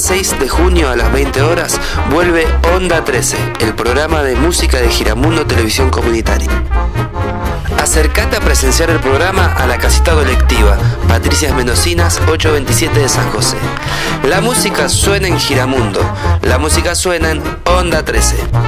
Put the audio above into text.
6 de junio a las 20 horas vuelve Onda 13, el programa de música de Giramundo Televisión Comunitaria. Acércate a presenciar el programa a la casita colectiva Patricias Mendocinas 827 de San José. La música suena en Giramundo, la música suena en Onda 13.